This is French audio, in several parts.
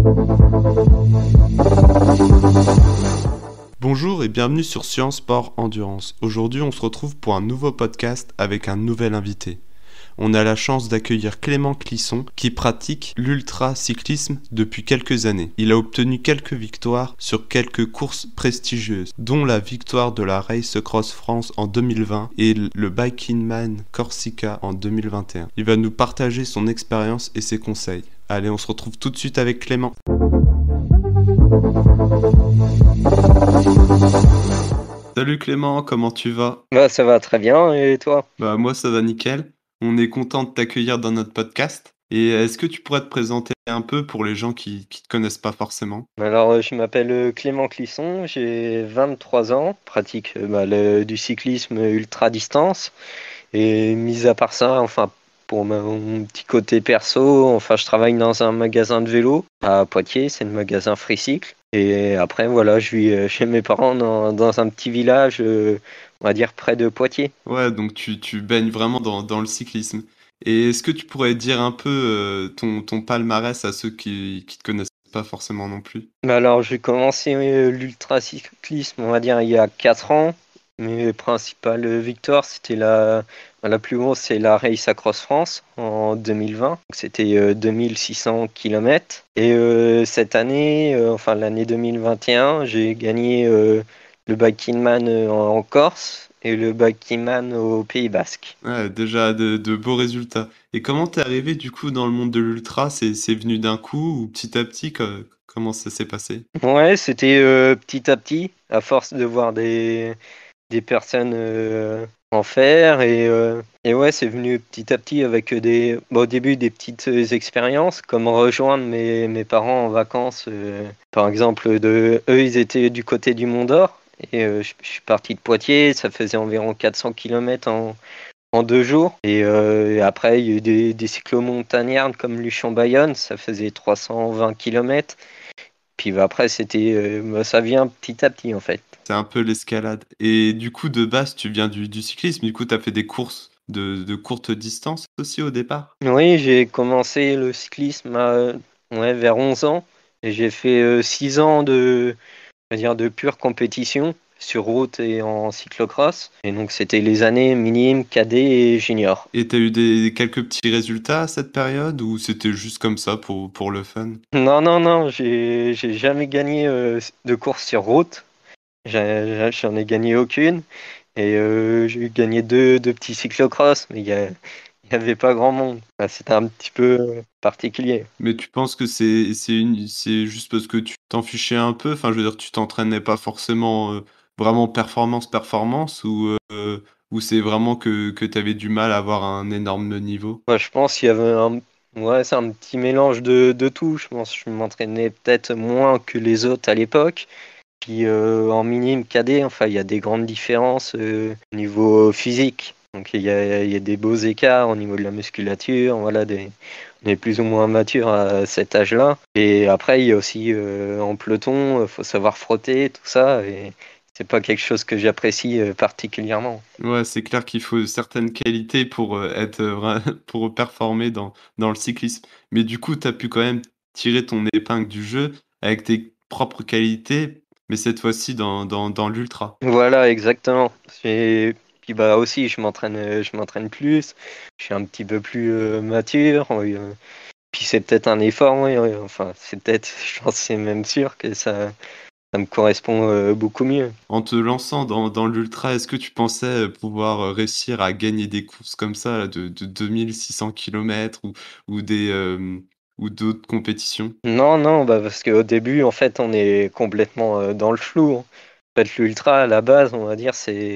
Bonjour et bienvenue sur Science, Sport, Endurance. Aujourd'hui, on se retrouve pour un nouveau podcast avec un nouvel invité. On a la chance d'accueillir Clément Clisson qui pratique l'ultra-cyclisme depuis quelques années. Il a obtenu quelques victoires sur quelques courses prestigieuses, dont la victoire de la Race Cross France en 2020 et le Bikingman Corsica en 2021. Il va nous partager son expérience et ses conseils. Allez, on se retrouve tout de suite avec Clément. Salut Clément, comment tu vas? Ça va très bien, et toi? Moi ça va nickel. On est content de t'accueillir dans notre podcast. Et est-ce que tu pourrais te présenter un peu pour les gens qui te connaissent pas forcément? Alors, je m'appelle Clément Clisson, j'ai 23 ans, pratique du cyclisme ultra distance. Et mis à part ça, enfin, pour mon petit côté perso, enfin, je travaille dans un magasin de vélo à Poitiers, c'est le magasin Freecycle. Et après, voilà, je vis chez mes parents dans un petit village, on va dire près de Poitiers. Ouais, donc tu baignes vraiment dans le cyclisme. Et est-ce que tu pourrais dire un peu ton palmarès à ceux qui te connaissent pas forcément non plus? Alors, j'ai commencé l'ultracyclisme, on va dire, il y a 4 ans. Mes principales victoires, c'était la plus grosse, c'est la Race Across France en 2020. Donc, c'était 2600 km. Et cette année, enfin l'année 2021, j'ai gagné le Bikingman en Corse et le Bikingman au Pays Basque. Ouais, déjà de beaux résultats. Et comment t'es arrivé du coup dans le monde de l'ultra? C'est venu d'un coup ou petit à petit? Comment ça s'est passé? Ouais, c'était petit à petit, à force de voir des personnes en faire et ouais, c'est venu petit à petit avec au début des petites expériences comme rejoindre mes parents en vacances, par exemple eux ils étaient du côté du Mont d'Or et je suis parti de Poitiers, ça faisait environ 400 km en 2 jours et après il y a eu des cyclo-montagnards comme Luchon-Bayonne, ça faisait 320 km. Puis après ça vient petit à petit en fait. C'est un peu l'escalade. Et du coup, de base, tu viens du cyclisme. Du coup, tu as fait des courses de courte distance aussi au départ? Oui, j'ai commencé le cyclisme ouais, vers 11 ans et j'ai fait 6 ans on va dire, de pure compétition sur route et en cyclocross. Et donc c'était les années minime, cadet et junior. Et tu as eu quelques petits résultats à cette période ou c'était juste comme ça pour le fun? Non, non, non, j'ai jamais gagné de course sur route. J'en ai gagné aucune. Et j'ai gagné deux petits cyclocross, mais il y avait pas grand monde. Enfin, c'était un petit peu particulier. Mais tu penses que c'est juste parce que tu t'en fichais un peu? Enfin, je veux dire, tu t'entraînais pas forcément vraiment performance ou c'est vraiment que tu avais du mal à avoir un énorme niveau? Moi, je pense qu'il y avait ouais, c'est un petit mélange de tout. Je pense que je m'entraînais peut-être moins que les autres à l'époque. Puis en minime cadet, enfin, il y a des grandes différences au niveau physique. Donc il y a des beaux écarts au niveau de la musculature. Voilà, on est plus ou moins mature à cet âge-là. Et après, il y a aussi en peloton, il faut savoir frotter, tout ça. Et c'est pas quelque chose que j'apprécie particulièrement. Ouais, c'est clair qu'il faut certaines qualités pour, être, vrai pour performer dans le cyclisme. Mais du coup, tu as pu quand même tirer ton épingle du jeu avec tes propres qualités, mais cette fois-ci dans l'ultra. Voilà, exactement. Puis bah aussi, je m'entraîne plus. Je suis un petit peu plus mature. Puis c'est peut-être un effort, oui, oui. Enfin, c'est peut-être, je pense, que c'est même sûr que ça me correspond beaucoup mieux. En te lançant dans l'ultra, est-ce que tu pensais, pouvoir, réussir à gagner des courses comme ça là, de 2 600 kilomètres ou ou d'autres compétitions? Non, non, bah parce qu'au début, en fait, on est complètement dans le flou, hein. En fait, l'ultra, à la base, on va dire,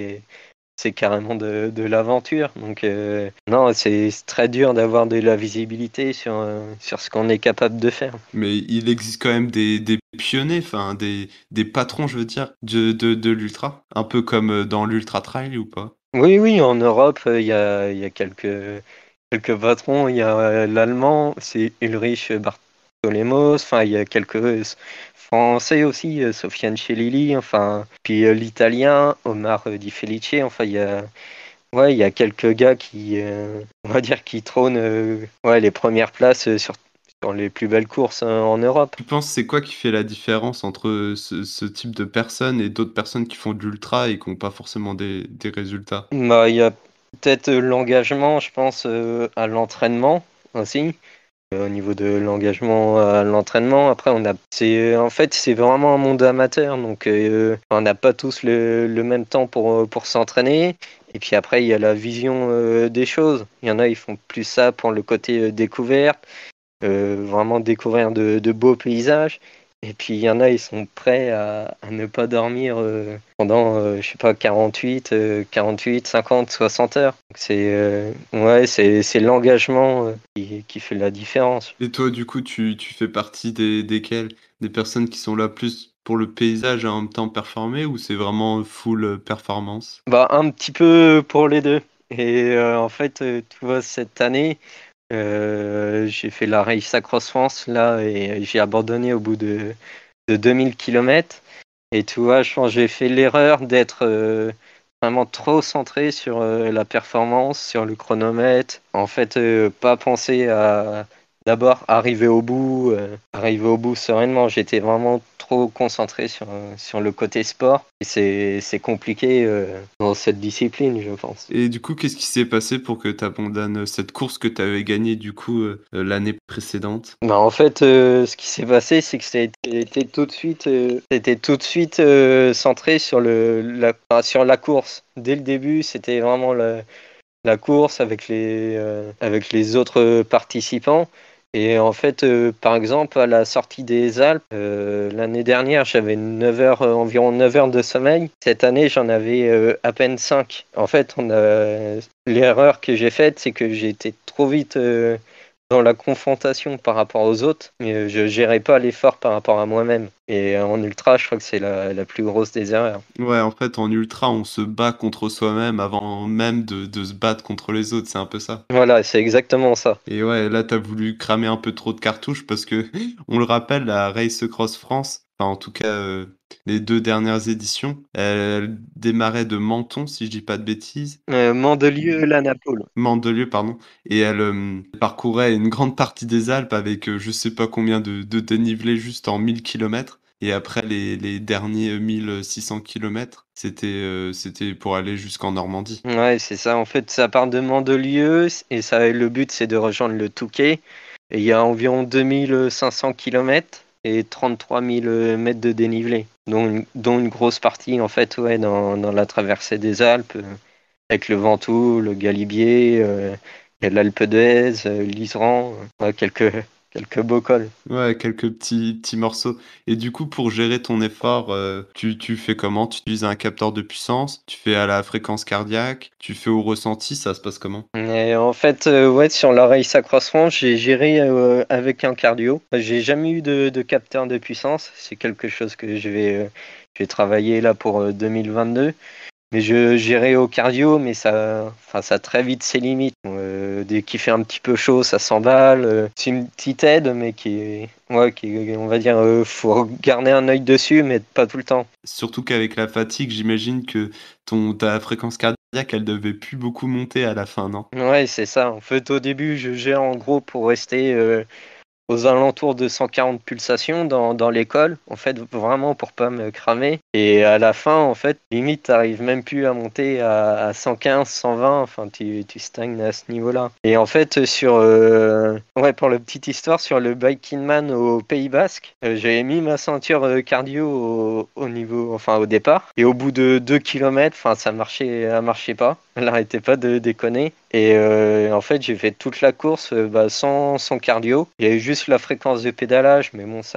c'est carrément de l'aventure. Donc, non, c'est très dur d'avoir de la visibilité sur ce qu'on est capable de faire. Mais il existe quand même des pionniers, enfin des patrons, je veux dire, de l'ultra? Un peu comme, dans l'ultra trail ou pas? Oui, oui, en Europe, il y a quelques patrons. Il y a l'allemand, c'est Ulrich Bartholemos. Enfin, il y a quelques français aussi, Sofiane Chelili. Enfin, puis l'italien, Omar Di Felice. Enfin, ouais, il y a quelques gars qui, on va dire, qui trônent ouais, les premières places sur les plus belles courses en Europe. Tu penses c'est quoi qui fait la différence entre ce type de personnes et d'autres personnes qui font de l'ultra et qui ont pas forcément des résultats? Bah, il y a peut-être l'engagement, je pense, à l'entraînement aussi. Au niveau de l'engagement à l'entraînement, après en fait c'est vraiment un monde amateur, donc on n'a pas tous le même temps pour s'entraîner. Et puis après il y a la vision des choses. Il y en a ils font plus ça pour le côté découverte, vraiment découvrir de beaux paysages. Et puis il y en a, ils sont prêts à ne pas dormir pendant, je sais pas, 48, 50, 60 heures. Donc ouais, c'est l'engagement qui fait la différence. Et toi, du coup, tu fais partie desquelles? Des personnes qui sont là plus pour le paysage et en même temps performer ou c'est vraiment full, performance? Bah, un petit peu pour les deux. Et en fait, tu vois, cette année, j'ai fait la Race Across France là et j'ai abandonné au bout de 2000 kilomètres. Et tu vois, je pense que j'ai fait l'erreur d'être vraiment trop centré sur la performance, sur le chronomètre. En fait, pas penser à d'abord arriver au bout sereinement. J'étais vraiment trop concentré sur le côté sport. Et c'est compliqué dans cette discipline, je pense. Et du coup, qu'est-ce qui s'est passé pour que tu abandonnes, cette course que tu avais gagnée du coup, l'année précédente? Bah, en fait, ce qui s'est passé, c'est que c'était tout de suite centré sur sur la course. Dès le début, c'était vraiment la course avec les autres participants. Et en fait, par exemple, à la sortie des Alpes, l'année dernière, j'avais 9 heures, environ 9 heures de sommeil. Cette année, j'en avais à peine 5. En fait, l'erreur que j'ai faite, c'est que j'ai été trop vite dans la confrontation par rapport aux autres, mais je gérais pas l'effort par rapport à moi-même. Et en ultra, je crois que c'est la plus grosse des erreurs. Ouais, en fait, en ultra, on se bat contre soi-même avant même de se battre contre les autres, c'est un peu ça? Voilà, c'est exactement ça. Et ouais, là, tu as voulu cramer un peu trop de cartouches parce que, on le rappelle, la Race Across France, enfin, en tout cas, les 2 dernières éditions, elle démarrait de Menton, si je dis pas de bêtises. Mandelieu, la Napoule. Mandelieu, pardon, et elle, parcourait une grande partie des Alpes avec, je sais pas combien de dénivelé juste en 1000 kilomètres et après les derniers, 1600 kilomètres, c'était pour aller jusqu'en Normandie. Ouais, c'est ça. En fait, ça part de Mandelieu et le but, c'est de rejoindre le Touquet. Et il y a environ 2500 kilomètres et 33 000 mètres de dénivelé, dont une grosse partie, en fait, ouais, dans la traversée des Alpes, avec le Ventoux, le Galibier, il y a l'Alpe d'Huez, l'Iseran, ouais, quelques beaux cols. Ouais, quelques petits morceaux et du coup, pour gérer ton effort, tu fais comment? Tu utilises un capteur de puissance? Tu fais à la fréquence cardiaque? Tu fais au ressenti? Ça se passe comment? Et en fait, ouais, sur la Race Accroissement, j'ai géré avec un cardio. J'ai jamais eu de capteur de puissance. C'est quelque chose que je vais travailler là pour 2022. Mais je gérais au cardio, mais ça a très vite ses limites. Dès qu'il fait un petit peu chaud, ça s'emballe. C'est une petite aide, mais ouais, on va dire, faut garder un œil dessus, mais pas tout le temps. Surtout qu'avec la fatigue, j'imagine que ta fréquence cardiaque, elle devait plus beaucoup monter à la fin, non? Ouais, c'est ça. En fait, au début, je gère en gros pour rester aux alentours de 140 pulsations dans l'école, en fait, vraiment pour pas me cramer. Et à la fin, en fait, limite, t'arrives même plus à monter à 115, 120, enfin, tu stagnes à ce niveau-là. Et en fait, ouais, pour la petite histoire, sur le Biking Man au Pays Basque, j'avais mis ma ceinture cardio au niveau, enfin, au départ. Et au bout de 2 kilomètres, enfin, ça marchait pas. Elle arrêtait pas de déconner. Et en fait, j'ai fait toute la course bah, sans cardio. Il y a eu juste la fréquence de pédalage, mais bon,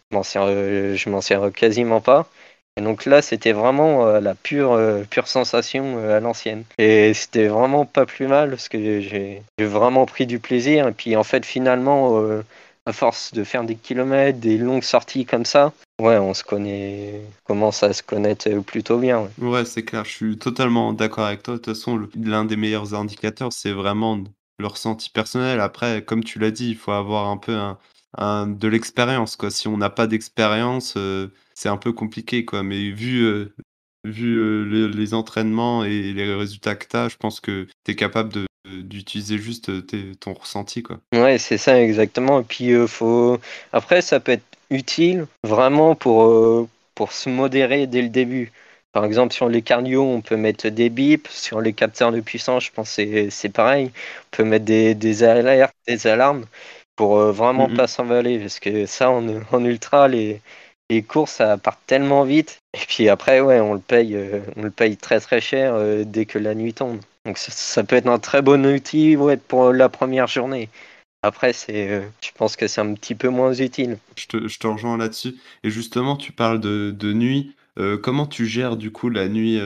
je m'en sers quasiment pas. Et donc là, c'était vraiment la pure sensation à l'ancienne. Et c'était vraiment pas plus mal parce que j'ai vraiment pris du plaisir. Et puis en fait, finalement, à force de faire des kilomètres, des longues sorties comme ça, ouais, commence à se connaître plutôt bien. Ouais. Ouais, c'est clair, je suis totalement d'accord avec toi. De toute façon, l'un des meilleurs indicateurs, c'est vraiment le ressenti personnel. Après, comme tu l'as dit, il faut avoir un peu de l'expérience, quoi. Si on n'a pas d'expérience, c'est un peu compliqué, quoi. Mais vu les entraînements et les résultats que tu as, je pense que tu es capable d'utiliser juste, ton ressenti, quoi. Ouais, c'est ça exactement et puis, faut après ça peut être utile vraiment pour se modérer dès le début. Par exemple, sur les cardio, on peut mettre des bips, sur les capteurs de puissance, je pense que c'est pareil. On peut mettre des alertes, des alarmes pour, vraiment Mmh. pas s'emballer parce que ça en ultra, les courses, ça part tellement vite et puis après, ouais, on le paye très, très cher, dès que la nuit tombe. Donc ça peut être un très bon outil, ouais, pour la première journée. Après, je pense que c'est un petit peu moins utile. Je te rejoins là-dessus et justement, tu parles de nuit. Comment tu gères, du coup, la nuit,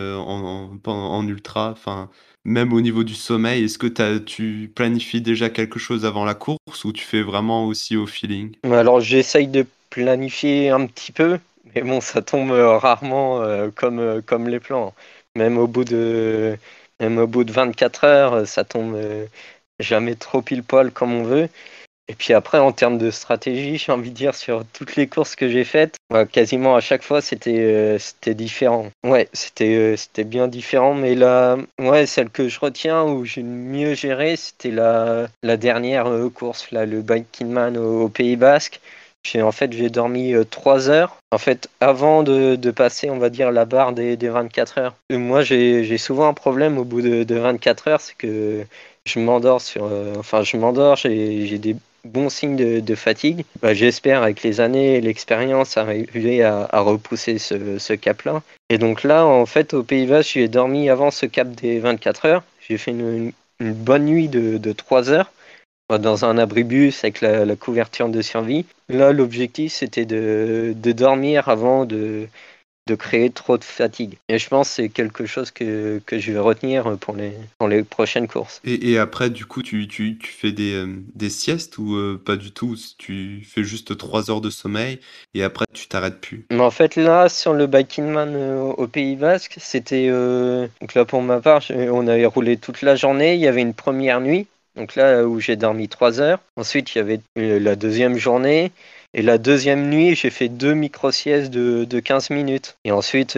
en ultra? Enfin, même au niveau du sommeil, est-ce que tu planifies déjà quelque chose avant la course ou tu fais vraiment aussi au feeling? Alors, j'essaye de planifier un petit peu, mais bon, ça tombe rarement comme les plans. Même au bout de, même au bout de 24 heures, ça tombe jamais trop pile poil comme on veut. Et puis après, en termes de stratégie, j'ai envie de dire sur toutes les courses que j'ai faites, ouais, quasiment à chaque fois, c'était différent. Ouais, c'était bien différent, mais là, ouais, celle que je retiens où j'ai le mieux géré, c'était la dernière course, là, le Bike-In-Man au Pays Basque. J'ai dormi 3 heures. En fait, avant de passer, on va dire, la barre des 24 heures. Moi, j'ai souvent un problème au bout de 24 heures, c'est que je m'endors je m'endors, j'ai des bons signes de fatigue. Bah, j'espère avec les années et l'expérience arriver à repousser ce cap-là. Et donc là, en fait, au Pays Basque, j'ai dormi avant ce cap des 24 heures. J'ai fait une bonne nuit de 3 heures dans un abribus avec la couverture de survie. Là, l'objectif, c'était de dormir avant de créer trop de fatigue. Et je pense que c'est quelque chose que je vais retenir pour les prochaines courses. Et après, du coup, tu fais des siestes ou pas du tout? Tu fais juste 3 heures de sommeil et après tu t'arrêtes plus? Mais en fait, là, sur le Biking Man au Pays Basque, c'était. Donc là, pour ma part, on avait roulé toute la journée. Il y avait une première nuit, donc là où j'ai dormi 3 heures. Ensuite, il y avait la deuxième journée. Et la deuxième nuit, j'ai fait deux micro-siestes de 15 minutes. Et ensuite,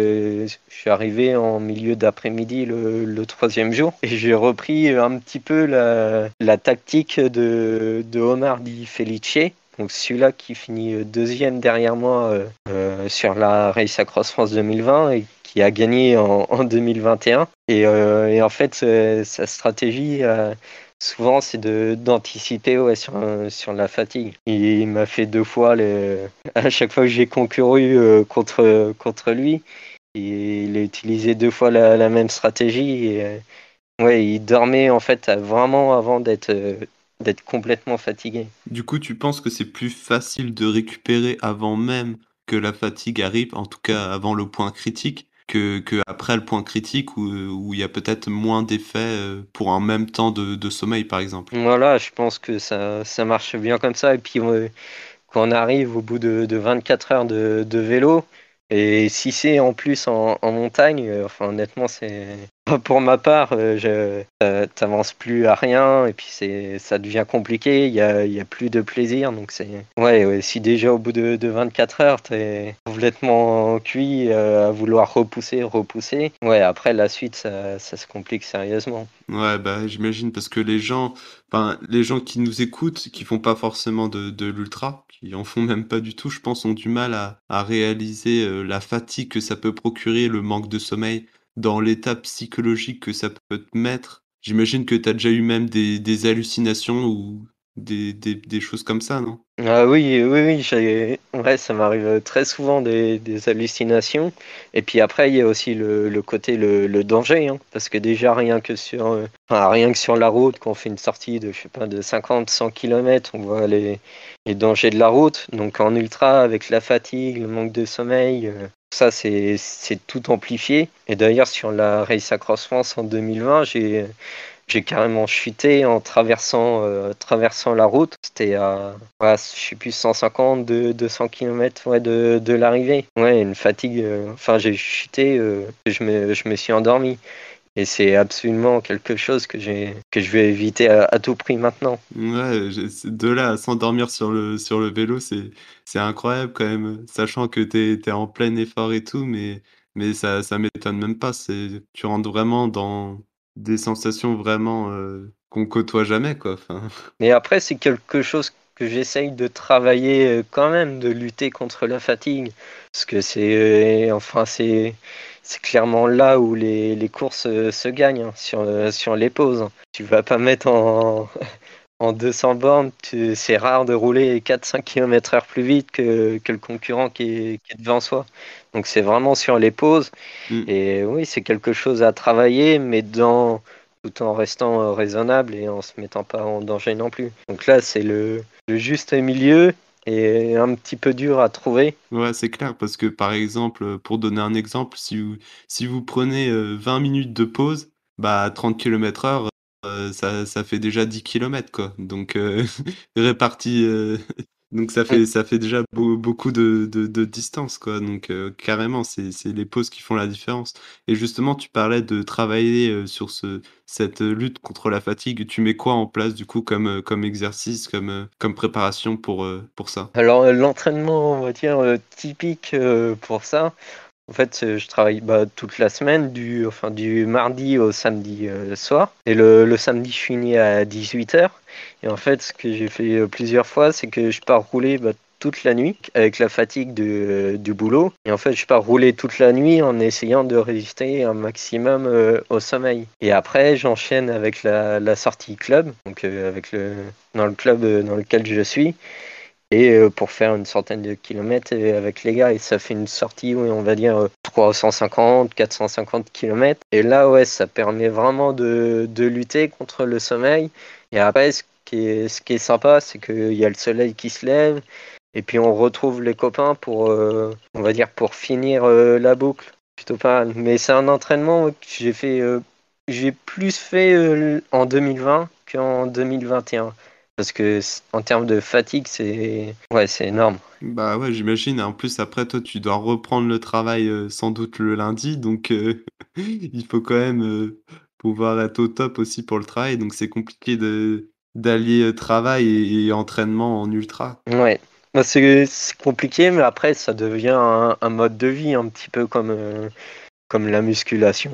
je suis arrivé en milieu d'après-midi le troisième jour. Et j'ai repris un petit peu la tactique de Omar Di Felice. Donc celui-là qui finit deuxième derrière moi sur la Race Across France 2020 et qui a gagné en 2021. Et en fait, sa stratégie, souvent, c'est d'anticiper ouais, sur la fatigue. Il m'a fait deux fois, à chaque fois que j'ai concouru contre lui, il a utilisé deux fois la même stratégie. Et, ouais, il dormait en fait vraiment avant d'être complètement fatigué. Du coup, tu penses que c'est plus facile de récupérer avant même que la fatigue arrive, en tout cas avant le point critique, que après le point critique où il y a peut-être moins d'effets, pour un même temps de sommeil, par exemple? Voilà, je pense que ça marche bien comme ça. Et puis, quand on arrive au bout de 24 heures de vélo, et si c'est en plus en montagne, enfin honnêtement, c'est pour ma part, t'avances plus à rien et puis ça devient compliqué. Il y a plus de plaisir, donc c'est ouais, ouais, si déjà au bout de 24 heures, t'es complètement cuit à vouloir repousser. Ouais, après la suite, ça se complique sérieusement. Ouais, bah, j'imagine parce que les gens qui nous écoutent, qui font pas forcément de l'ultra, qui en font même pas du tout, je pense, ont du mal à réaliser, la fatigue que ça peut procurer, le manque de sommeil, dans l'état psychologique que ça peut te mettre. J'imagine que tu as déjà eu même des hallucinations ou des choses comme ça, non? Ah oui, oui, oui, ouais, ça m'arrive très souvent des hallucinations. Et puis après, il y a aussi le côté, le danger, hein, parce que déjà, rien que sur la route, quand on fait une sortie de, je sais pas, de 50, 100 km, on voit les dangers de la route. Donc en ultra, avec la fatigue, le manque de sommeil, ça, c'est tout amplifié. Et d'ailleurs, sur la Race Across France en 2020, j'ai carrément chuté en traversant la route. C'était à, ouais, je sais plus, 150, 200 km ouais, de l'arrivée. Ouais, une fatigue. Enfin, j'ai chuté, je me suis endormi. Et c'est absolument quelque chose que je vais éviter à tout prix maintenant. Ouais, de là à s'endormir sur le vélo, c'est incroyable quand même, sachant que tu es en plein effort et tout, mais ça m'étonne même pas. Tu rentres vraiment des sensations vraiment, qu'on côtoie jamais, quoi, enfin. Mais après, c'est quelque chose que j'essaye de travailler quand même, de lutter contre la fatigue. Parce que c'est clairement là où les courses se gagnent, hein, sur les pauses. Tu vas pas mettre en 200 bornes, c'est rare de rouler 4-5 km/h plus vite que le concurrent qui est devant soi. Donc c'est vraiment sur les pauses. Mmh. Et oui, c'est quelque chose à travailler, mais tout en restant raisonnable et en se mettant pas en danger non plus. Donc là, c'est le juste milieu et un petit peu dur à trouver. Ouais, c'est clair parce que, par exemple, pour donner un exemple, si vous prenez, 20 minutes de pause, bah, à 30 km/h, ça fait déjà 10 kilomètres, quoi. Donc réparti, donc Mm. ça fait déjà beaucoup de distance, quoi. Donc carrément, c'est les pauses qui font la différence. Et justement, tu parlais de travailler, sur cette lutte contre la fatigue. Tu mets quoi en place, du coup, comme exercice, comme préparation pour ça? Alors l'entraînement, on va dire, typique pour ça, en fait, je travaille toute la semaine, du mardi au samedi soir. Et le samedi, je finis à 18h. Et en fait, ce que j'ai fait plusieurs fois, c'est que je pars rouler toute la nuit avec la fatigue du boulot. Et en fait, je pars rouler toute la nuit en essayant de résister un maximum au sommeil. Et après, j'enchaîne avec la sortie club, donc dans le club dans lequel je suis et pour faire une centaine de kilomètres avec les gars. Et ça fait une sortie, oui, on va dire 350, 450 kilomètres. Et là, ouais, ça permet vraiment de lutter contre le sommeil. Et après, ce qui est sympa, c'est qu'il y a le soleil qui se lève. Et puis on retrouve les copains pour, on va dire, pour finir la boucle. Plutôt pas mal. Mais c'est un entraînement que j'ai plus fait en 2020 qu'en 2021. Parce que en termes de fatigue, c'est énorme. Bah, ouais, j'imagine. En plus, après, toi, tu dois reprendre le travail, sans doute le lundi, donc il faut quand même, pouvoir être au top aussi pour le travail, donc c'est compliqué de d'allier, travail et entraînement en ultra. Ouais. C'est compliqué, mais après, ça devient un mode de vie, un petit peu comme la musculation.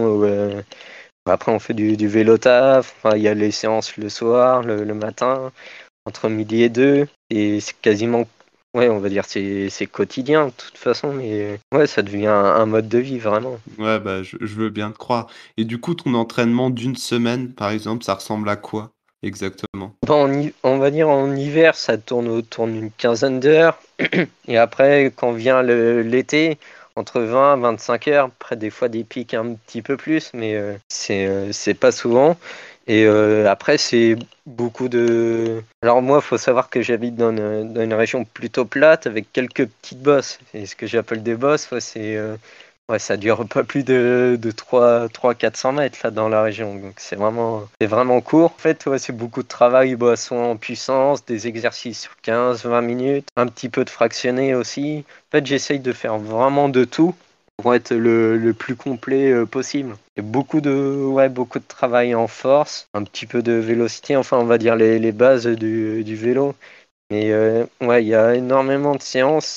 Après, on fait du vélo taf. Enfin, il y a les séances le soir, le matin, entre midi et deux. Et c'est quasiment, ouais, on va dire, c'est quotidien de toute façon, mais ouais, ça devient un mode de vie vraiment. Ouais, bah, je veux bien te croire et du coup, ton entraînement d'une semaine, par exemple, ça ressemble à quoi exactement? On va dire en hiver, ça tourne autour d'une quinzaine d'heures. Et après, quand vient l'été, entre 20 et 25 heures, après des fois des pics un petit peu plus, mais c'est pas souvent. Et après, c'est beaucoup de... Alors moi, il faut savoir que j'habite dans une région plutôt plate avec quelques petites bosses. Et ce que j'appelle des bosses, ouais, ouais, ça dure pas plus de 300-400 mètres là dans la région. Donc c'est vraiment court. En fait, ouais, c'est beaucoup de travail, soit en puissance, des exercices sur 15-20 minutes, un petit peu de fractionné aussi. En fait, j'essaye de faire vraiment de tout pour être le plus complet possible. Et beaucoup de travail en force, un petit peu de vélocité, enfin on va dire les bases du vélo. Mais ouais, il y a énormément de séances,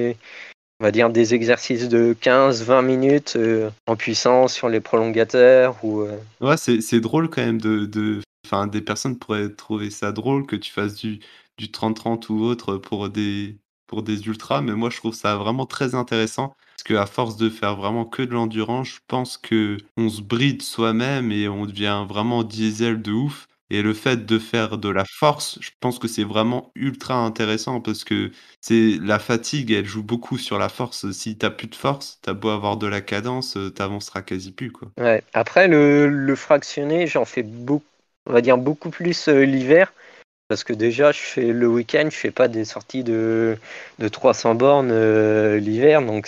on va dire des exercices de 15-20 minutes en puissance sur les prolongateurs Ouais, c'est drôle quand même enfin, des personnes pourraient trouver ça drôle que tu fasses du 30-30 ou autre pour des ultras, mais moi je trouve ça vraiment très intéressant parce qu'à force de faire vraiment que de l'endurance, je pense que on se bride soi-même et on devient vraiment diesel de ouf et le fait de faire de la force, je pense que c'est vraiment ultra intéressant parce que c'est la fatigue, elle joue beaucoup sur la force. Si tu plus de force, tu beau avoir de la cadence, tu avanceras quasi plus, quoi. ouais. Après, le fractionné, j'en fais beaucoup, on va dire beaucoup plus l'hiver. Parce que déjà, je fais le week-end, je fais pas des sorties de 300 bornes l'hiver. Donc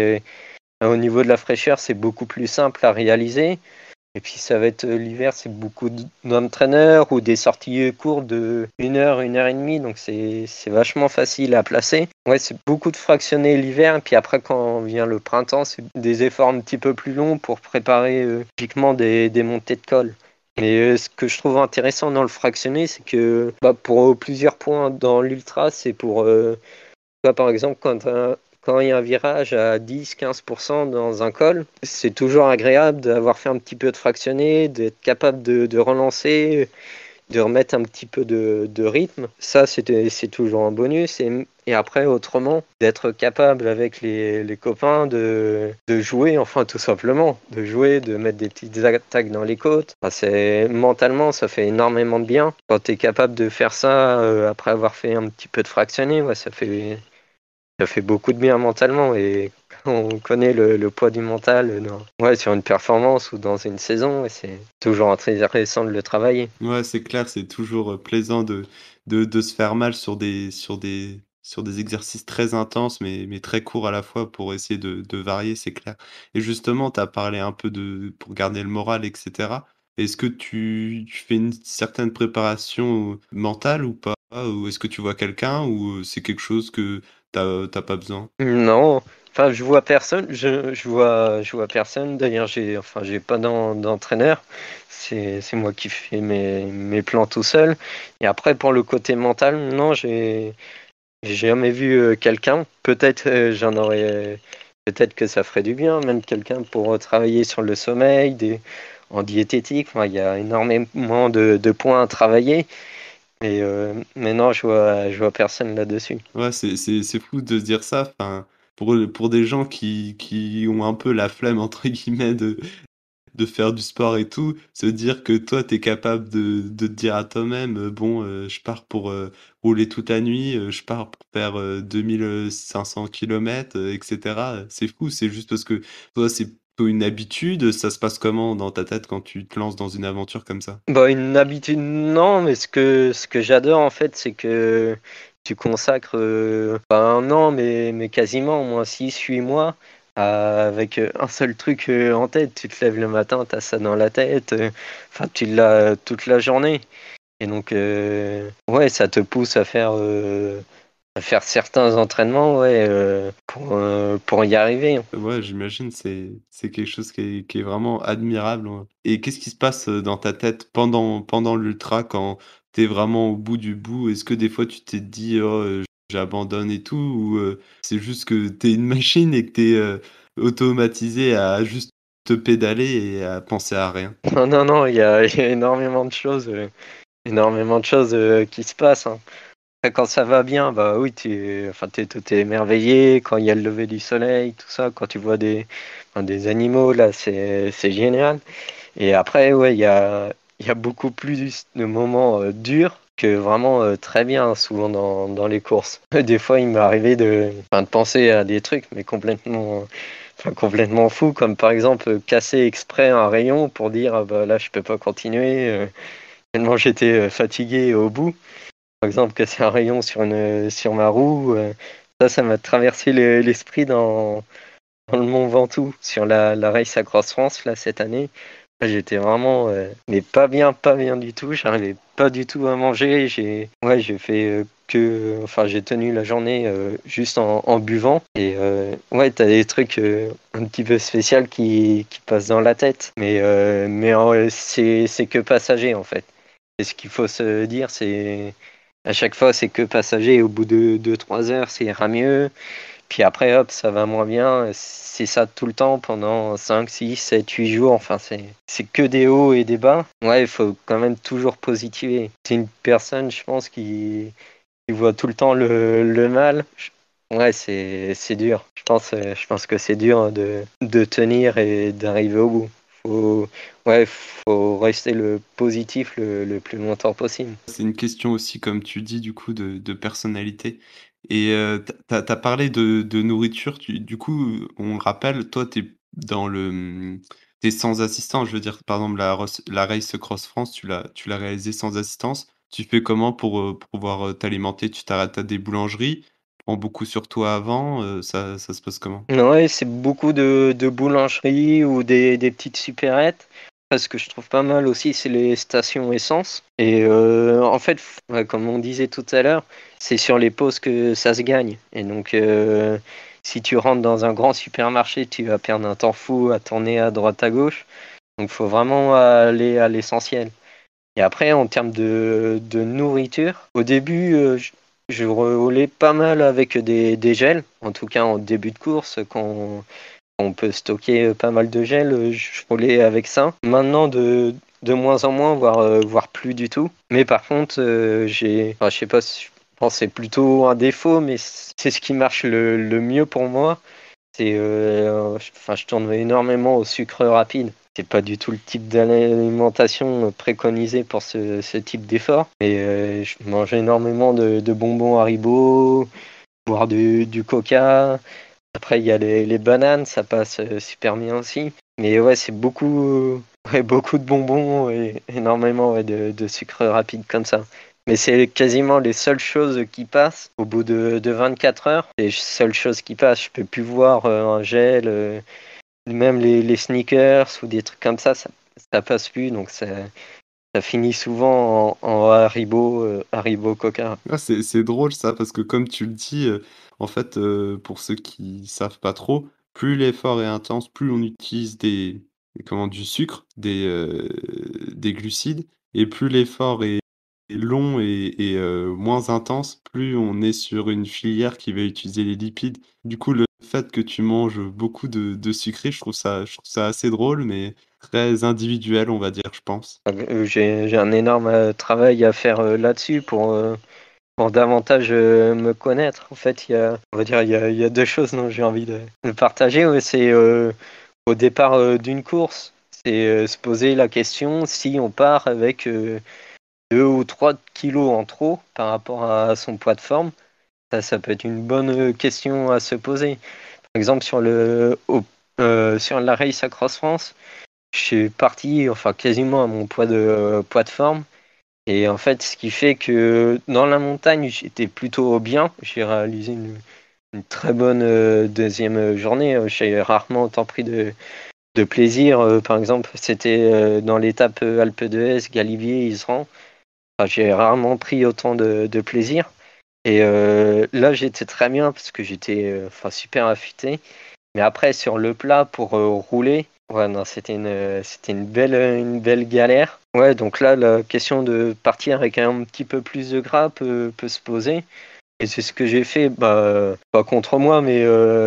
au niveau de la fraîcheur, c'est beaucoup plus simple à réaliser. Et puis ça va être l'hiver, c'est beaucoup d'entraîneurs ou des sorties courtes de 1 heure et demie. Donc c'est vachement facile à placer. Ouais, c'est beaucoup de fractionner l'hiver. Et puis après, quand vient le printemps, c'est des efforts un petit peu plus longs pour préparer typiquement des montées de col. Mais ce que je trouve intéressant dans le fractionné, c'est que pour plusieurs points dans l'ultra, c'est pour, par exemple, quand il y a un virage à 10-15% dans un col, c'est toujours agréable d'avoir fait un petit peu de fractionné, d'être capable de relancer, de remettre un petit peu de rythme. Ça, c'est toujours un bonus. Et après, autrement, d'être capable avec les copains de jouer, enfin tout simplement, de jouer, de mettre des petites attaques dans les côtes. Enfin, mentalement, ça fait énormément de bien. Quand tu es capable de faire ça après avoir fait un petit peu de fractionné, ouais, ça fait beaucoup de bien mentalement. Et quand on connaît le poids du mental ouais, sur une performance ou dans une saison, ouais, c'est toujours très intéressant de le travailler. Ouais, c'est clair, c'est toujours, plaisant de se faire mal sur des exercices très intenses, mais très courts à la fois pour essayer de varier, c'est clair. Et justement, tu as parlé un peu de pour garder le moral et cetera. Est-ce que tu fais une certaine préparation mentale ou pas? Ou est-ce que tu vois quelqu'un ou, c'est quelque chose que tu pas besoin? Non, enfin je vois personne, je vois personne. D'ailleurs j'ai pas d'entraîneur. C'est moi qui fais mes plans tout seul. Et après pour le côté mental, non, j'ai jamais vu quelqu'un. Peut-être peut-être que ça ferait du bien, même quelqu'un pour travailler sur le sommeil, en diététique. Enfin, il y a énormément de points à travailler. Mais non, je vois personne là-dessus. Ouais, c'est fou de se dire ça, enfin, pour des gens qui ont un peu «la flemme» entre guillemets de faire du sport et tout, se dire que toi, tu es capable de te dire à toi-même, «Bon, je pars pour, rouler toute la nuit, je pars pour faire, 2 500 kilomètres, et cetera», c'est fou, c'est juste parce que toi, c'est plutôt une habitude? Ça se passe comment dans ta tête quand tu te lances dans une aventure comme ça? Bah, une habitude, non, mais ce que j'adore en fait, c'est que tu consacres pas un an, mais quasiment, au moins 6-8 mois, avec un seul truc en tête. Tu te lèves le matin, tu as ça dans la tête, enfin, tu l'as toute la journée. Et donc, ouais, ça te pousse à faire certains entraînements, ouais, pour y arriver. Ouais, j'imagine, c'est quelque chose qui est vraiment admirable, ouais. Et qu'est-ce qui se passe, dans ta tête pendant l'ultra quand tu es vraiment au bout du bout? Est-ce que des fois tu t'es dit: «Oh, j'abandonne et tout» ou, c'est juste que tu es une machine et que tu es, automatisé à juste te pédaler et à penser à rien? Non, non, non, il y a énormément de choses qui se passent, hein. Après, quand ça va bien, bah oui, enfin, tout est émerveillé. Quand il y a le lever du soleil, tout ça, quand tu vois enfin, des animaux, là, c'est génial. Et après, ouais, il y a beaucoup plus de moments durs que vraiment très bien, souvent dans les courses. Des fois, il m'est arrivé enfin, de penser à des trucs, mais complètement fous, comme par exemple casser exprès un rayon pour dire ah bah, là, je peux pas continuer, tellement j'étais fatigué au bout. Par exemple, casser un rayon sur ma roue, ça m'a traversé l'esprit dans le Mont Ventoux, sur la Race Across France, là, cette année. Là, j'étais vraiment, mais pas bien du tout. J'arrivais pas du tout à manger. Ouais, j'ai fait enfin, j'ai tenu la journée juste en buvant. Et ouais, t'as des trucs un petit peu spéciaux qui passent dans la tête. Mais c'est que passager, en fait. Et ce qu'il faut se dire, c'est à chaque fois, c'est que passager. Au bout de 2-3 heures, ça ira mieux. Puis après, hop, ça va moins bien. C'est ça tout le temps pendant 5, 6, 7, 8 jours. Enfin, c'est que des hauts et des bas. Ouais, il faut quand même toujours positiver. C'est une personne, je pense, qui voit tout le temps le mal. Ouais, c'est dur. Je pense que c'est dur de tenir et d'arriver au bout. Faut, ouais, faut rester le positif le plus longtemps possible. C'est une question aussi, comme tu dis, du coup, de personnalité et tu as parlé de nourriture, du coup, on le rappelle, toi, tu es dans le, tu sans assistant. Je veux dire, par exemple, la Race Cross France, tu l'as réalisée sans assistance. Tu fais comment pour pouvoir, t'alimenter? Tu t'arrêtes à des boulangeries? Tu prends beaucoup sur toi avant? Ça se passe comment? Ouais, c'est beaucoup de boulangeries ou des petites supérettes. Après, ce que je trouve pas mal aussi, c'est les stations essence. Et en fait, ouais, comme on disait tout à l'heure, c'est sur les pauses que ça se gagne. Et donc, si tu rentres dans un grand supermarché, tu vas perdre un temps fou à tourner à droite à gauche. Donc, faut vraiment aller à l'essentiel. Et après, en termes de nourriture, au début, je roulais pas mal avec des gels, en tout cas en début de course, quand on peut stocker pas mal de gel, je roulais avec ça. Maintenant, de moins en moins, voire plus du tout. Mais par contre, enfin, je sais pas, je pense que c'est plutôt un défaut, mais c'est ce qui marche le mieux pour moi. Enfin, je tourne énormément au sucre rapide. C'est pas du tout le type d'alimentation préconisé pour ce type d'effort. Et je mange énormément de bonbons Haribo, boire du coca. Après, il y a les bananes, ça passe super bien aussi. Mais ouais, c'est beaucoup, ouais, beaucoup de bonbons et énormément ouais, de sucre rapide comme ça. Mais c'est quasiment les seules choses qui passent au bout de 24 heures. Les seules choses qui passent. Je peux plus voir un gel, même les sneakers ou des trucs comme ça passe plus. Donc ça finit souvent en Haribo, Haribo Coca. Ah, c'est drôle ça, parce que comme tu le dis, en fait, pour ceux qui savent pas trop, plus l'effort est intense, plus on utilise du sucre, des glucides, et plus l'effort est long et moins intense, plus on est sur une filière qui va utiliser les lipides. Du coup, le fait que tu manges beaucoup de sucré, je trouve ça assez drôle, mais très individuel, on va dire, je pense. J'ai un énorme travail à faire là-dessus pour davantage me connaître. En fait, on va dire, il y a deux choses dont j'ai envie de partager. Ouais, c'est au départ d'une course, c'est se poser la question si on part avec 2 ou 3 kilos en trop par rapport à son poids de forme. Ça peut être une bonne question à se poser. Par exemple, sur la Race Across France, je suis parti, enfin quasiment à mon poids de forme. Et en fait, ce qui fait que dans la montagne, j'étais plutôt bien. J'ai réalisé une très bonne deuxième journée. J'ai rarement autant pris de plaisir. Par exemple, c'était dans l'étape Alpe d'Huez, Galibier, Iseran. Enfin, j'ai rarement pris autant de plaisir. Et là, j'étais très bien parce que j'étais enfin, super affûté. Mais après, sur le plat, pour rouler, ouais, non, c'était une belle galère. Ouais, donc là, la question de partir avec un petit peu plus de gras peut se poser. Et c'est ce que j'ai fait, pas contre moi, mais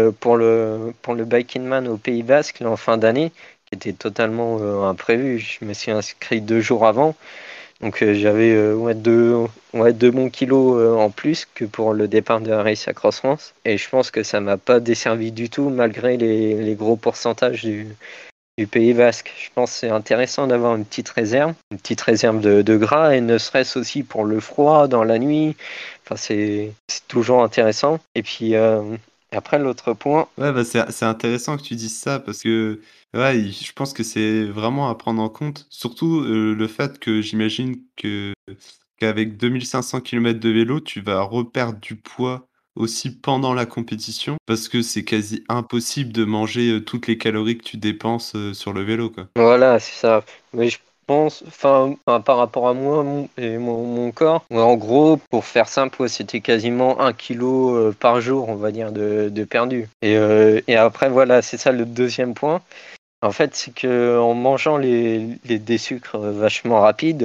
pour le Biking Man au Pays Basque, là, en fin d'année, qui était totalement imprévu. Je me suis inscrit 2 jours avant. Donc j'avais ouais, 2 bons kilos en plus que pour le départ de la Race Across France. Et je pense que ça m'a pas desservi du tout malgré les gros pourcentages du Pays Basque. Je pense que c'est intéressant d'avoir une petite réserve de gras et ne serait-ce aussi pour le froid dans la nuit. Enfin, c'est toujours intéressant. Et puis après l'autre point, Ouais, bah, c'est intéressant que tu dises ça parce que, ouais, je pense que c'est vraiment à prendre en compte. Surtout, le fait que j'imagine qu'avec 2 500 kilomètres de vélo, tu vas reperdre du poids aussi pendant la compétition parce que c'est quasi impossible de manger, toutes les calories que tu dépenses, sur le vélo, quoi. voilà, c'est ça. Mais je pense, enfin, par rapport à moi et mon corps, ouais, en gros, pour faire simple, ouais, c'était quasiment 1 kilo par jour, on va dire, de perdu. Et après, voilà, c'est ça le deuxième point. En fait, c'est que en mangeant des sucres vachement rapides,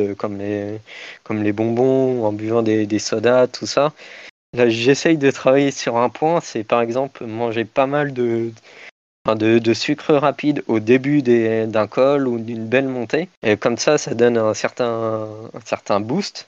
comme les bonbons, ou en buvant des sodas, tout ça, là, j'essaye de travailler sur un point, c'est par exemple manger pas mal enfin, de sucre rapide au début d'un col ou d'une belle montée. Et comme ça donne un certain boost.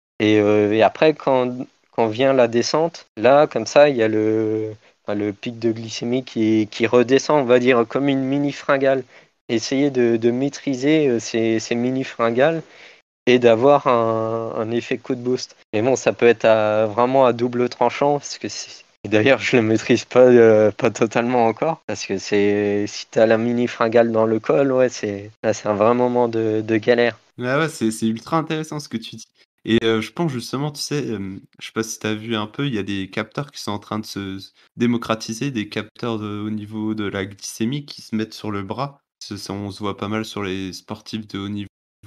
Et après, quand vient la descente, là, comme ça, il y a enfin, le pic de glycémie qui redescend, on va dire, comme une mini fringale. Essayer de maîtriser ces mini fringales et d'avoir un effet coup de boost. Mais bon, ça peut être vraiment à double tranchant, parce que et d'ailleurs, je le maîtrise pas totalement encore, parce que si t'as la mini fringale dans le col, ouais, là, c'est un vrai moment de galère. Ouais, ouais, c'est ultra intéressant ce que tu dis et je pense justement, tu sais, je sais pas si tu as vu un peu, il y a des capteurs qui sont en train de se démocratiser, des capteurs au niveau de la glycémie qui se mettent sur le bras. On se voit pas mal sur les sportifs de haut niveau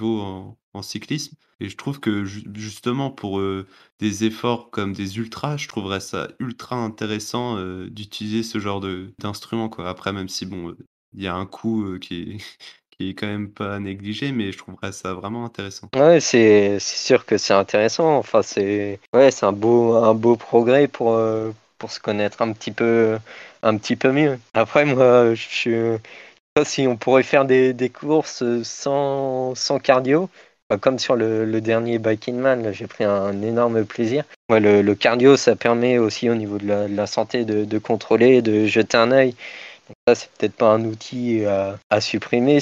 en cyclisme et je trouve que justement pour, des efforts comme des ultras, je trouverais ça ultra intéressant, d'utiliser ce genre d'instrument, quoi. Après même si bon, il y a un coût, qui est qui est quand même pas négligé, mais je trouverais ça vraiment intéressant. Ouais, c'est sûr que c'est intéressant. Enfin, c'est un beau progrès pour se connaître un petit peu mieux. Après, moi, je sais pas si on pourrait faire des courses sans cardio. Comme sur le dernier Bike in Man, là, j'ai pris un énorme plaisir. Ouais, le cardio, ça permet aussi au niveau de la santé de contrôler, de jeter un œil. Ça, c'est peut-être pas un outil à supprimer.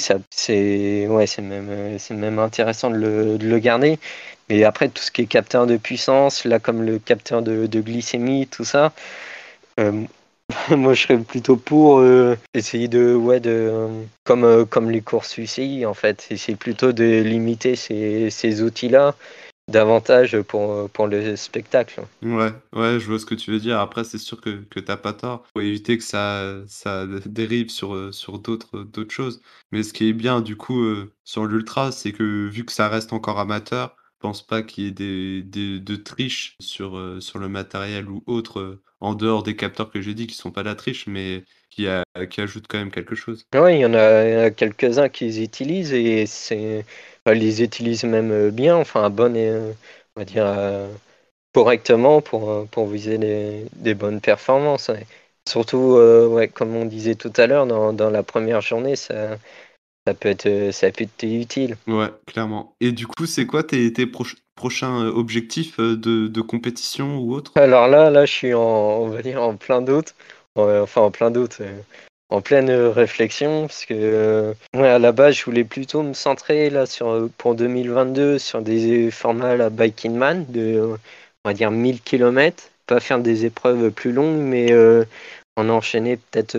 C'est même intéressant de le garder. Mais après, tout ce qui est capteur de puissance, là, comme le capteur de glycémie, tout ça, euh, moi, je serais plutôt pour essayer comme les courses UCI, en fait, essayer plutôt de limiter ces outils-là davantage pour le spectacle. Ouais, ouais, je vois ce que tu veux dire. Après, c'est sûr que tu pas tort. Faut éviter que ça dérive sur d'autres choses. Mais ce qui est bien, du coup, sur l'ultra, c'est que vu que ça reste encore amateur, je pense pas qu'il y ait de triche sur le matériel ou autre, en dehors des capteurs que j'ai dit qui sont pas de la triche, mais qui ajoutent quand même quelque chose. Oui, il y en a quelques-uns qui les utilisent et ils les utilisent même bien, enfin, on va dire, correctement pour viser des bonnes performances. Ouais. Surtout, ouais, comme on disait tout à l'heure, dans la première journée, ça peut être utile. Ouais, clairement. Et du coup, c'est quoi tes prochains, objectifs, de compétition ou autre? Alors là, je suis on va dire, en plein doute, enfin en plein doute, en pleine réflexion, parce que ouais, à la base, je voulais plutôt me centrer là pour 2022 sur des formats la Bike in Man on va dire 1000 km, pas faire des épreuves plus longues, mais en enchaîner peut-être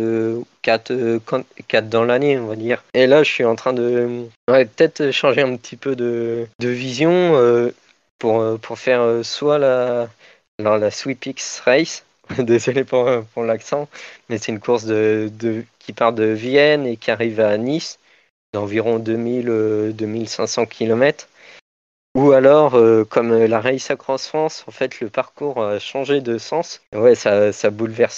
4 dans l'année, on va dire. Et là, je suis en train de ouais, peut-être changer un petit peu de vision pour faire soit la SweepX Race. Désolé pour l'accent, mais c'est une course qui part de Vienne et qui arrive à Nice, d'environ 2500 km. Ou alors, comme la Race Across France, en fait, le parcours a changé de sens. Ouais, ça bouleverse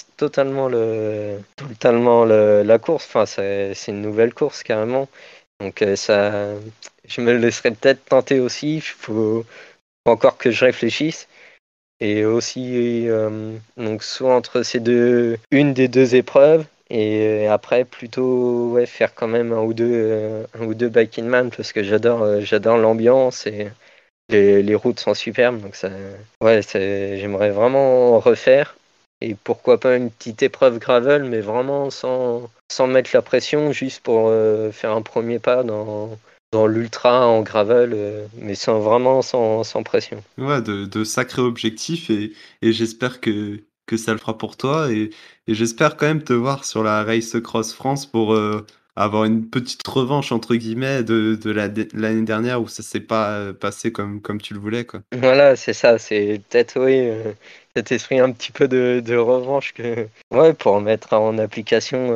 totalement la course. Enfin, c'est une nouvelle course carrément. Donc, je me laisserai peut-être tenter aussi. Faut encore que je réfléchisse. Et aussi, donc soit entre une des deux épreuves, et après plutôt ouais, faire quand même un ou deux bike in man parce que j'adore l'ambiance et les routes sont superbes. Donc ouais, j'aimerais vraiment en refaire. Et pourquoi pas une petite épreuve gravel, mais vraiment sans mettre la pression, juste pour faire un premier pas dans l'ultra en gravel, mais sans pression. Ouais, de sacrés objectifs et j'espère que ça le fera pour toi et j'espère quand même te voir sur la Race Cross France pour, avoir une «petite revanche» entre guillemets de l'année dernière où ça s'est pas, passé comme tu le voulais, quoi. Voilà, c'est ça, c'est peut-être, oui, cet esprit un petit peu de revanche ouais, pour mettre en application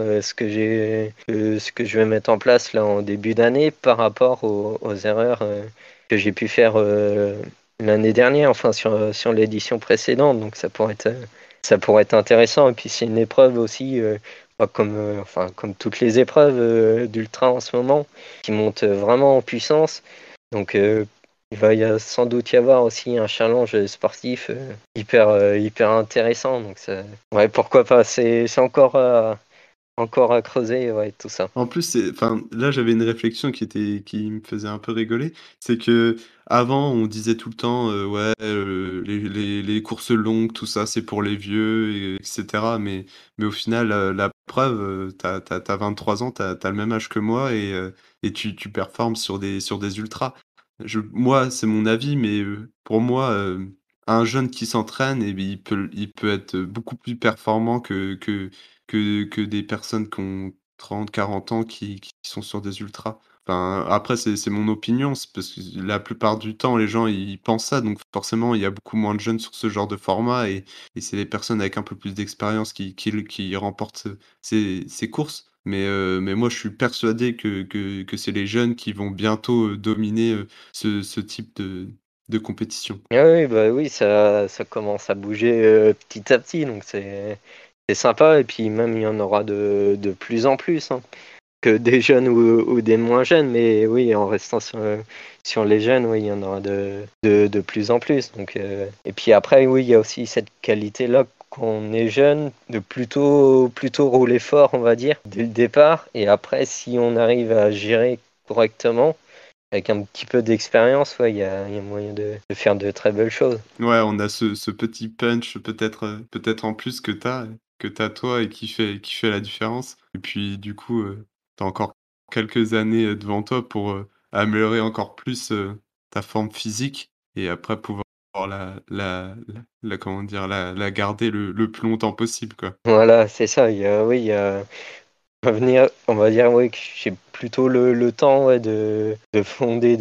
ce que je vais mettre en place là en début d'année par rapport aux erreurs que j'ai pu faire l'année dernière, enfin sur l'édition précédente. Donc ça pourrait être intéressant. Et puis c'est une épreuve aussi, enfin, comme toutes les épreuves d'ultra en ce moment, qui montent vraiment en puissance. Donc sans doute y avoir aussi un challenge sportif hyper intéressant. Donc ouais, pourquoi pas. C'est encore à creuser, ouais, tout ça. En plus, enfin, là, j'avais une réflexion qui me faisait un peu rigoler. C'est que avant, on disait tout le temps, «Ouais, les courses longues, tout ça, c'est pour les vieux et etc.» Mais au final, la preuve, tu as 23 ans, tu as le même âge que moi et tu performes sur des ultras. Moi, c'est mon avis, mais pour moi, un jeune qui s'entraîne et beh, il peut être beaucoup plus performant que des personnes qui ont 30, 40 ans qui sont sur des ultras. Enfin, après c'est mon opinion, c'est parce que la plupart du temps, les gens, ils pensent ça, donc forcément, il y a beaucoup moins de jeunes sur ce genre de format et c'est les personnes avec un peu plus d'expérience qui remportent ces courses. Mais moi, je suis persuadé que c'est les jeunes qui vont bientôt, dominer, ce type de compétition. Ah oui, bah oui, ça commence à bouger petit à petit, donc c'est sympa. Et puis même, il y en aura de plus en plus, hein. que des jeunes ou des moins jeunes, mais oui, en restant sur les jeunes, oui, il y en aura de plus en plus. Donc, et puis après, oui, il y a aussi cette qualité-là quand on est jeune, de plutôt rouler fort, on va dire, dès le départ. Et après, si on arrive à gérer correctement, avec un petit peu d'expérience, ouais, il y a moyen de faire de très belles choses. Ouais, on a ce petit punch peut-être en plus que t'as toi et qui fait la différence. Et puis du coup, tu encore quelques années, devant toi pour, améliorer encore plus, ta forme physique et après pouvoir la comment dire? La garder le plus longtemps possible, quoi. Voilà, c'est ça. Il y a revenir, on va dire, oui, que j'ai plutôt le temps, ouais, de fonder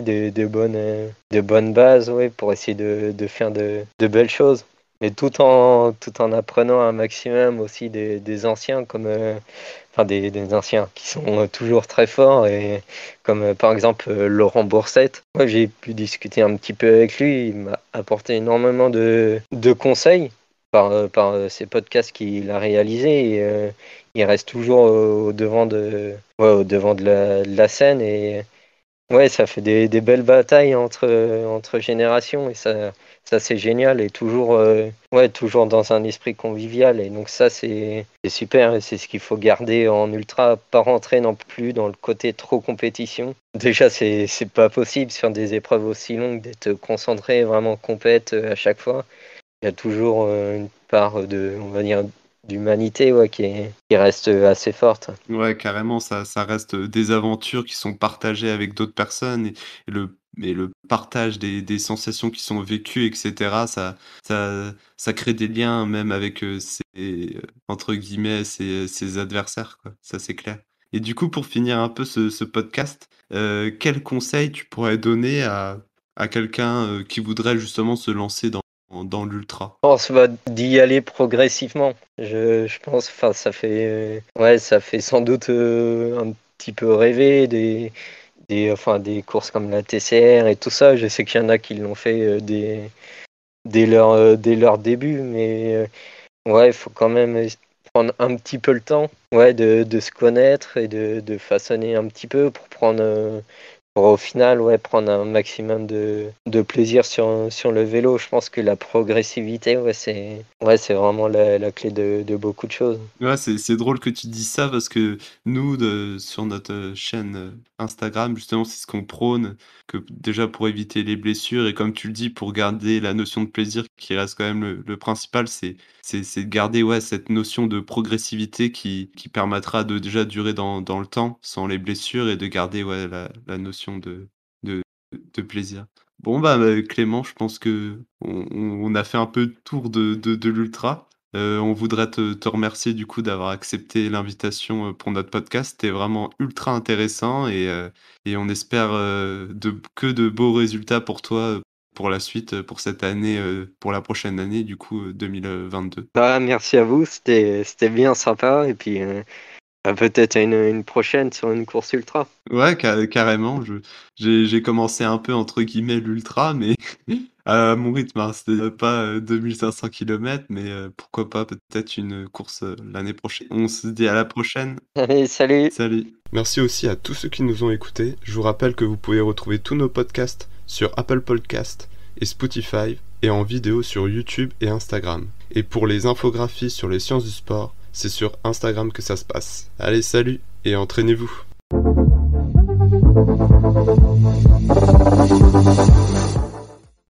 de bonnes bases, ouais, pour essayer de faire de belles choses. Mais tout en apprenant un maximum aussi des anciens, comme, enfin des anciens qui sont toujours très forts, et comme par exemple Laurent Boursette. Moi, j'ai pu discuter un petit peu avec lui, il m'a apporté énormément de conseils par ces podcasts qu'il a réalisés. Et, il reste toujours au devant de la scène, et ouais, ça fait des belles batailles entre générations, et ça c'est génial, et toujours, ouais, toujours dans un esprit convivial. Et donc ça c'est super, et c'est ce qu'il faut garder en ultra, pas rentrer non plus dans le côté trop compétition. Déjà, c'est pas possible sur des épreuves aussi longues d'être concentré, vraiment compète à chaque fois. Il y a toujours une part on va dire, d'humanité, ouais, qui reste assez forte. Ouais, carrément, ça reste, des aventures qui sont partagées avec d'autres personnes et le partage des sensations qui sont vécues et cetera, ça crée des liens même avec, entre guillemets, «ses adversaires», quoi. Ça, c'est clair. Et du coup, pour finir un peu ce podcast, quel conseil tu pourrais donner à quelqu'un, qui voudrait justement se lancer dans l'ultra? Je pense, bah, d'y aller progressivement. Je pense, enfin, ouais, ça fait sans doute un petit peu rêver enfin, des courses comme la TCR et tout ça. Je sais qu'il y en a qui l'ont fait dès leur début, mais ouais, il faut quand même prendre un petit peu le temps, ouais, de se connaître et de façonner un petit peu pour au final, ouais, prendre un maximum de plaisir sur le vélo. Je pense que la progressivité, ouais, c'est vraiment la clé de beaucoup de choses. Ouais, c'est drôle que tu dises ça parce que nous, sur notre chaîne Instagram, justement, c'est ce qu'on prône, que déjà pour éviter les blessures et comme tu le dis, pour garder la notion de plaisir qui reste quand même le principal, c'est de garder ouais, cette notion de progressivité qui permettra de déjà durer dans le temps sans les blessures et de garder ouais, la notion de, de plaisir. Bon, bah Clément, je pense que on a fait un peu le tour de l'ultra. On voudrait te remercier du coup d'avoir accepté l'invitation, pour notre podcast. C'était vraiment ultra intéressant et on espère, que de beaux résultats pour toi, pour la suite, pour cette année, pour la prochaine année du coup, 2022. Bah, merci à vous, c'était bien sympa, et puis peut-être à une prochaine sur une course ultra. Ouais, carrément, j'ai commencé un peu entre guillemets «l'ultra» mais à mon rythme, hein. C'était pas, 2 500 kilomètres mais pourquoi pas peut-être une course, l'année prochaine. On se dit à la prochaine. Allez, salut! Salut. Merci aussi à tous ceux qui nous ont écoutés. Je vous rappelle que vous pouvez retrouver tous nos podcasts sur Apple Podcasts et Spotify et en vidéo sur YouTube et Instagram. Et pour les infographies sur les sciences du sport, c'est sur Instagram que ça se passe. Allez, salut et entraînez-vous.